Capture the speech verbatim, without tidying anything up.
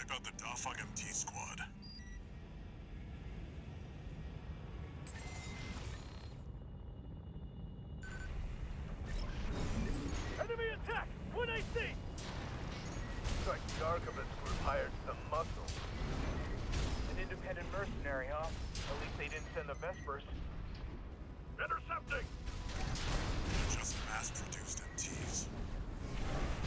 wipe out the Dafag M T squad. Enemy attack! one A C! Looks like the archivists would have hired some muscle. An independent mercenary, huh? At least they didn't send the Vespers. Intercepting! They're just mass-produced M Ts.